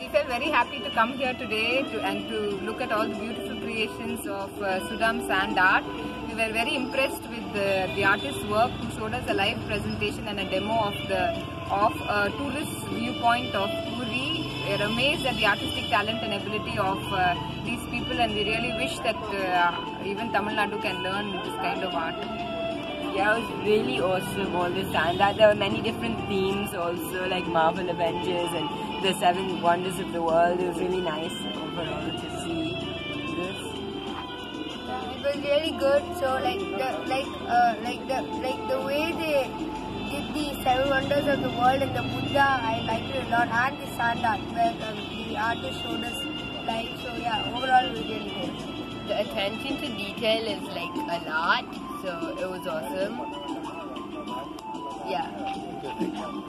felt very happy to come here today and to look at all the beautiful creations of Sudam sand art. We were very impressed with the artist's work, who showed us a live presentation and a demo of a tourist viewpoint of Puri. We are amazed at the artistic talent and ability of these people, and we really wish that even Tamil Nadu can learn this kind of art. Yeah, it was really awesome, all the sand art. There were many different themes also, like Marvel Avengers and the 7 Wonders of the World. It was really nice overall to see this. It was really good. So the way they did the 7 Wonders of the World and the Buddha, I liked it a lot, and the sand art where the artist showed us live. So yeah, overall it was really good. The attention to detail is like a lot, so it was awesome. Yeah.